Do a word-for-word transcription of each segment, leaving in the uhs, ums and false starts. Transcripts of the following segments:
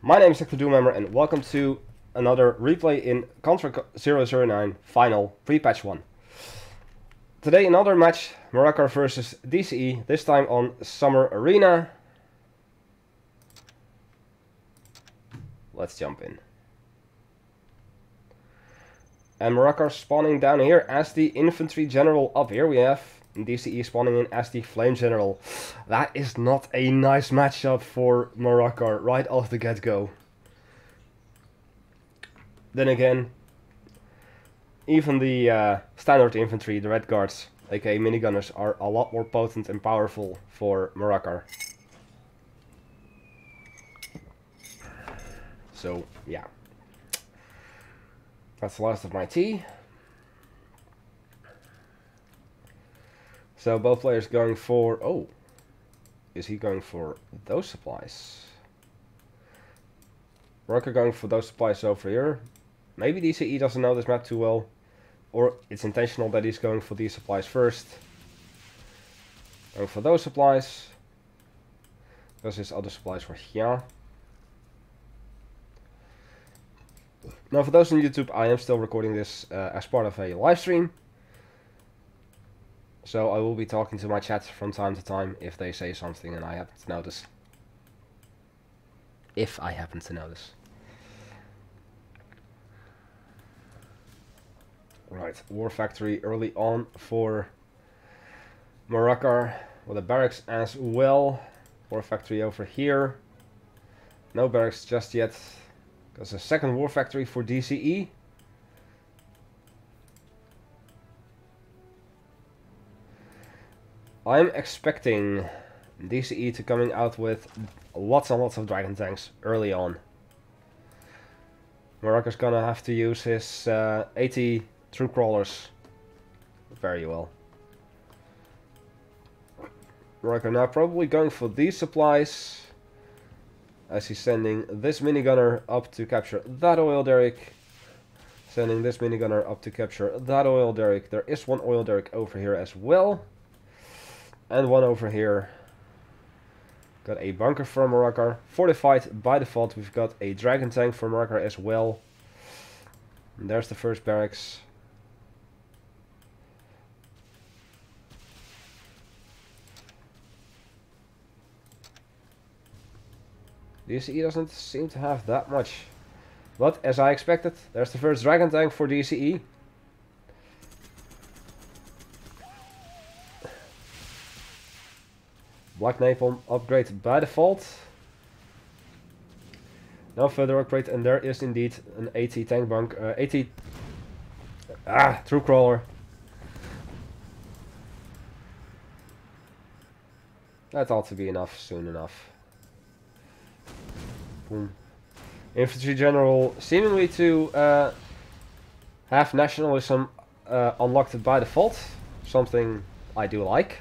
My name is Hector Doomhammer and welcome to another replay in Contra zero zero nine Final Pre-Patch one. Today another match, Morakar versus D C E, this time on Summer Arena. Let's jump in. And Morakar spawning down here as the Infantry General. Up here we have D C E spawning in as the Flame General. That is not a nice matchup for Morakar right off the get-go. Then again, even the uh, standard infantry, the Red Guards, aka minigunners, are a lot more potent and powerful for Morakar. So, yeah. That's the last of my tea. So both players going for... Oh, is he going for those supplies? Morakar going for those supplies over here. Maybe D C E doesn't know this map too well. Or it's intentional that he's going for these supplies first. Going for those supplies. Because his other supplies were here. Now for those on YouTube, I am still recording this uh, as part of a live stream. So I will be talking to my chat from time to time if they say something and I happen to notice. If I happen to notice. Right, War Factory early on for Morakar with a barracks as well. War Factory over here. No barracks just yet. There's a second War Factory for D C E. I'm expecting D C E to coming out with lots and lots of Dragon Tanks early on. Morakar's gonna have to use his uh, eighty troop crawlers very well. Morakar now probably going for these supplies, as he's sending this minigunner up to capture that oil derrick. Sending this minigunner up to capture that oil derrick. There is one oil derrick over here as well. And one over here. Got a bunker from Morakar. Fortified by default. We've got a dragon tank for Morakar as well. And there's the first barracks. D C E doesn't seem to have that much. But as I expected, there's the first dragon tank for D C E. Black Napalm upgrade by default. No further upgrade, and there is indeed an eighty tank bunk, uh, eighty ah troop crawler. That ought to be enough soon enough. Boom. Infantry General seemingly to uh, have nationalism uh, unlocked by default, something I do like.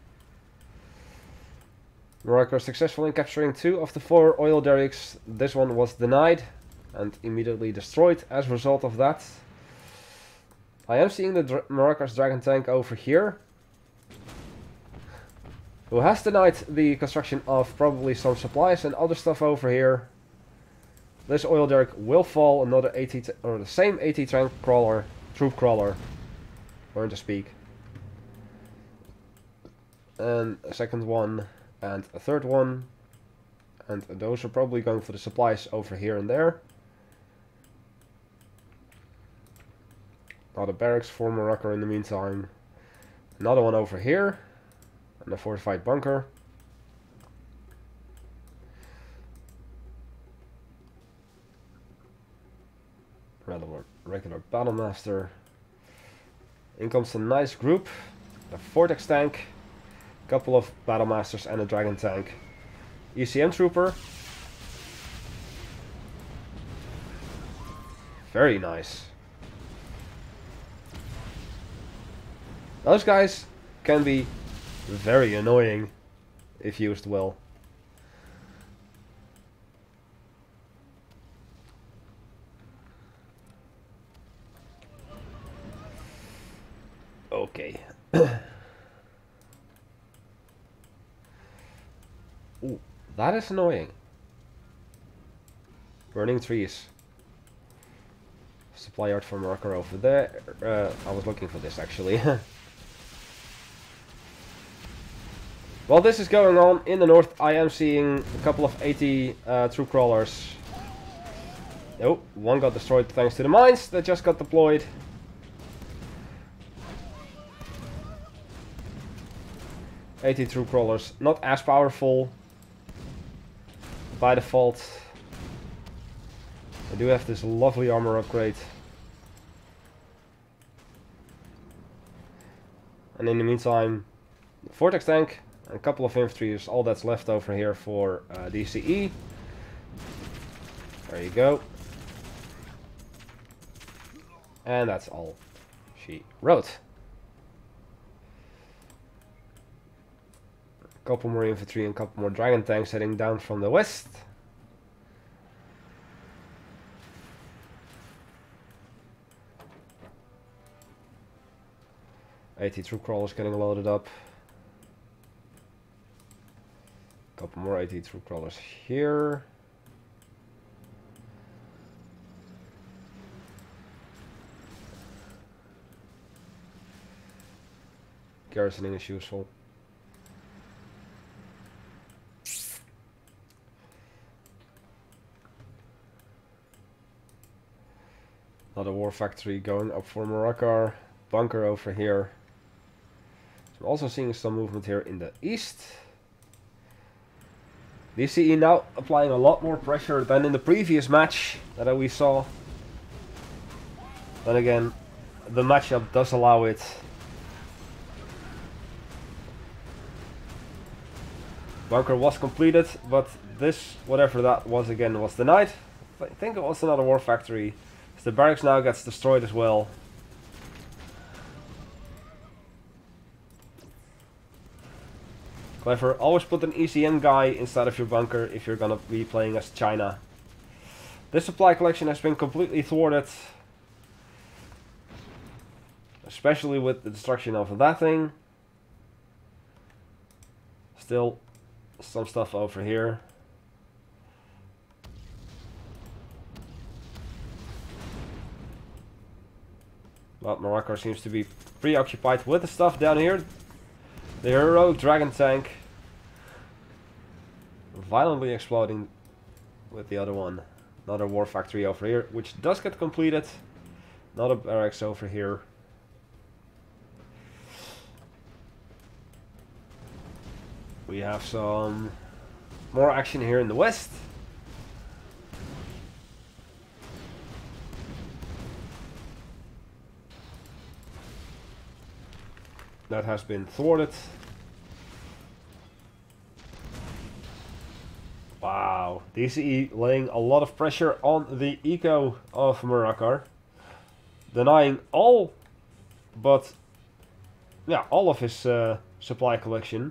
Morakar successful in capturing two of the four oil derricks. This one was denied and immediately destroyed as a result of that. I am seeing the Dra Morakar's dragon tank over here, who has denied the construction of probably some supplies and other stuff over here. This oil derrick will fall. Another eighty or the same eighty tank crawler, troop crawler, learn to speak, and a second one. And a third one. And those are probably going for the supplies over here and there. Another barracks for Morakar in the meantime. Another one over here. And a fortified bunker. Another one, regular Battlemaster. In comes a nice group. A Vortex tank. Couple of Battlemasters and a Dragon tank. E C M Trooper. Very nice. Those guys can be very annoying if used well. Okay. Ooh, that is annoying. Burning trees. Supply yard for Morocco over there. Uh, I was looking for this actually. While this is going on in the north, I am seeing a couple of eighty uh, troop crawlers. Nope, one got destroyed thanks to the mines that just got deployed. eighty troop crawlers, not as powerful by default. I do have this lovely armor upgrade. And in the meantime, the Vortex tank and a couple of infantry is all that's left over here for uh, D C E. There you go. And that's all she wrote. A couple more infantry and a couple more dragon tanks heading down from the west. eighty troop crawlers getting loaded up. Couple more eighty troop crawlers here. Garrisoning is useful. Another war factory going up for Morocco. Bunker over here. So I'm also seeing some movement here in the east. D C E now applying a lot more pressure than in the previous match that we saw. Then again, the matchup does allow it. Bunker was completed, but this, whatever that was again, was denied. I think it was another war factory. So the barracks now gets destroyed as well. Clever, always put an E C M guy inside of your bunker if you're gonna be playing as China. This supply collection has been completely thwarted. Especially with the destruction of that thing. Still some stuff over here. But Morocco seems to be preoccupied with the stuff down here. The heroic dragon tank violently exploding with the other one. Another war factory over here, which does get completed. Another barracks over here. We have some more action here in the west. That has been thwarted. Wow, D C E laying a lot of pressure on the eco of Morocco. Denying all, but yeah, all of his uh, supply collection.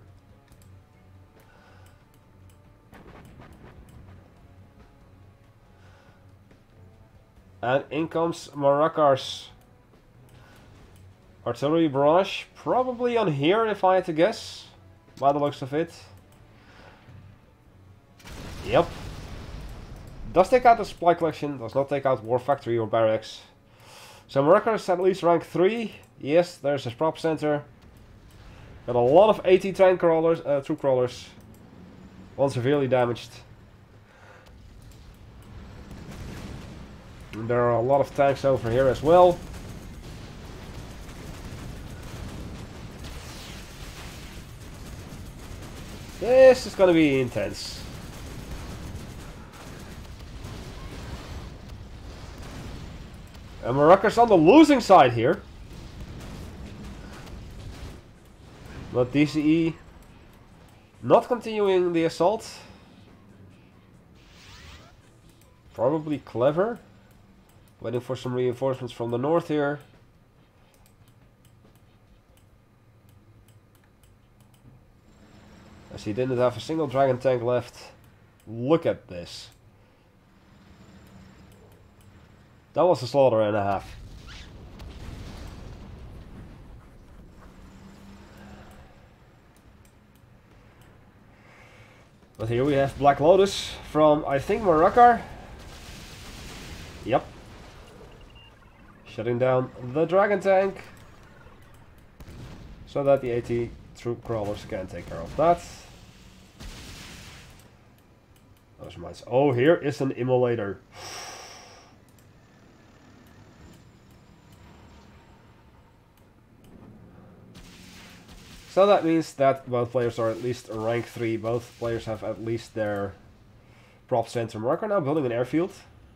And in comes Morocco's artillery barrage, probably on here if I had to guess, by the looks of it. Yep. Does take out the supply collection, does not take out war factory or barracks. So Morocco is at least rank three. Yes, there's his prop center. Got a lot of eighty tank crawlers, uh, troop crawlers. One severely damaged. And there are a lot of tanks over here as well. This is gonna be intense. And Morocco's on the losing side here. But D C E not continuing the assault. Probably clever. Waiting for some reinforcements from the north here. As he didn't have a single dragon tank left. Look at this. That was a slaughter and a half. But here we have Black Lotus from, I think, Morocco. Yep. Shutting down the Dragon Tank. So that the AT troop crawlers can take care of that. Those mines. Oh, here is an immolator. So that means that both players are at least rank three. Both players have at least their prop center. Morocco now building an airfield.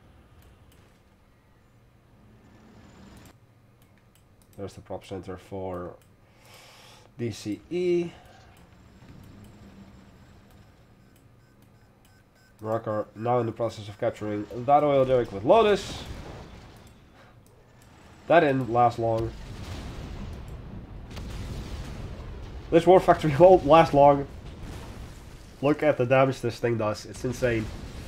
There's the prop center for D C E. Morocco now in the process of capturing that oil derrick with Lotus. That didn't last long. This war factory won't last long. Look at the damage this thing does. It's insane.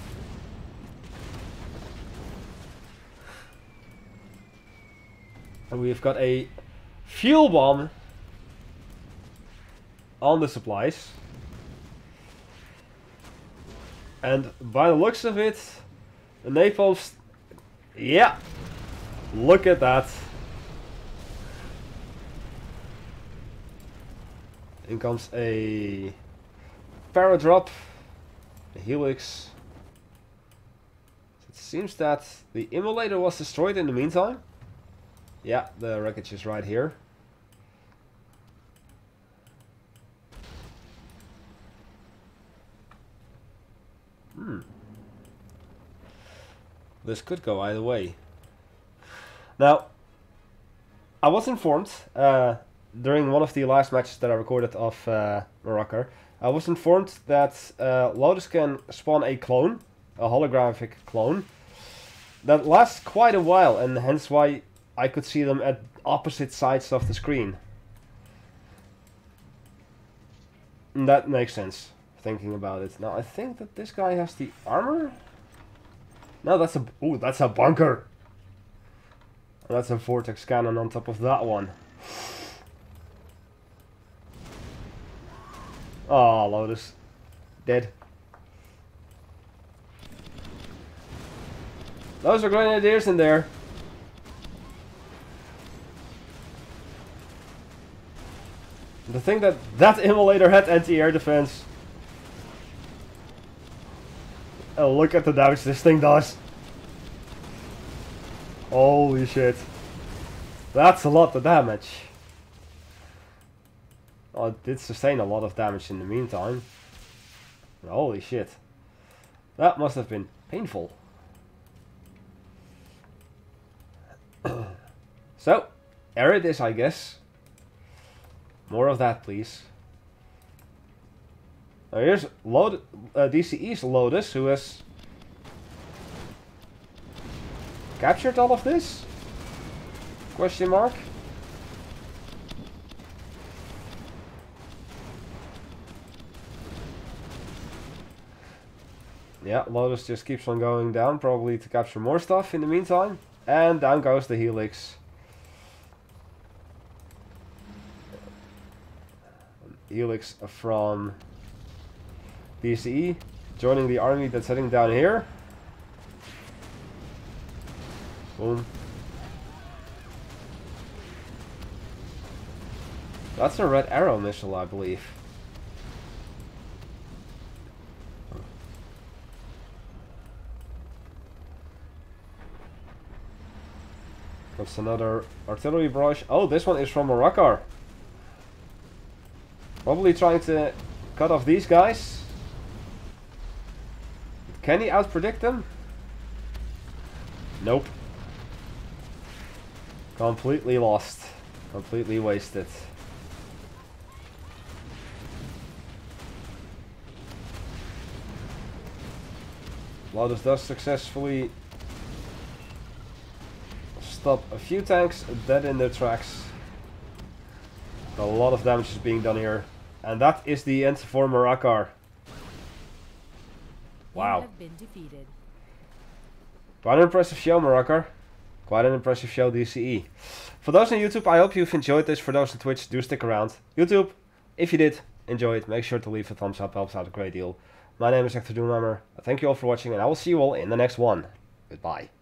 And we've got a fuel bomb on the supplies. And by the looks of it, the napalm... Yeah! Look at that. In comes a Paradrop, a Helix. It seems that the immolator was destroyed in the meantime. Yeah, the wreckage is right here. Hmm. This could go either way. Now, I was informed uh, during one of the last matches that I recorded of uh, Morocco, I was informed that uh, Lotus can spawn a clone, a holographic clone, that lasts quite a while, and hence why I could see them at opposite sides of the screen. And that makes sense, thinking about it. Now, I think that this guy has the armor? No, that's a... Ooh, that's a bunker! And that's a vortex cannon on top of that one. Oh, Lotus. Dead. Those are grenadiers in there. The thing that that immolator had anti-air defense. Oh, look at the damage this thing does. Holy shit. That's a lot of damage. Oh, it did sustain a lot of damage in the meantime. Holy shit. That must have been painful. So, air it is, I guess. More of that, please. Now here's Lod uh, D C E's Lotus, who has captured all of this? Question mark. Yeah, Lotus just keeps on going down, probably to capture more stuff in the meantime. And down goes the Helix. Helix from D C E, joining the army that's heading down here. Boom. That's a Red Arrow missile, I believe. That's another artillery barrage. Oh, this one is from Morocco. Probably trying to cut off these guys. Can he outpredict them? Nope. Completely lost. Completely wasted. Lotus does successfully stop a few tanks dead in their tracks. A lot of damage is being done here. And that is the end for Morocco. Wow. Quite an impressive show, Morocco. Quite an impressive show, D C E. For those on YouTube, I hope you've enjoyed this. For those on Twitch, do stick around. YouTube, if you did enjoy it, make sure to leave a thumbs up. Helps out a great deal. My name is Hector Doomhammer. Thank you all for watching, and I will see you all in the next one. Goodbye.